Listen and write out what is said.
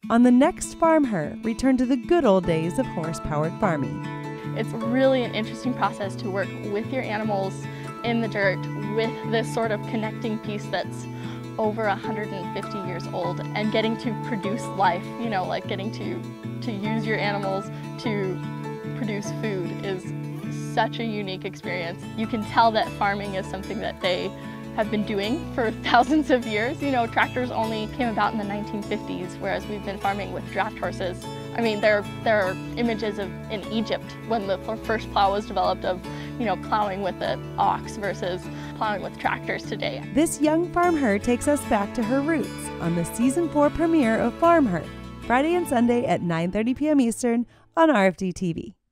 On the next FarmHer, return to the good old days of horse-powered farming. It's really an interesting process to work with your animals in the dirt with this sort of connecting piece that's over 150 years old and getting to produce life, you know, like getting to use your animals to produce food is such a unique experience. You can tell that farming is something that they have been doing for thousands of years. You know, tractors only came about in the 1950s, whereas we've been farming with draft horses. I mean, there are images of in Egypt when the first plow was developed of, you know, plowing with an ox versus plowing with tractors today. This young FarmHer takes us back to her roots on the Season 4 premiere of FarmHer, Friday and Sunday at 9:30 p.m. Eastern on RFD-TV.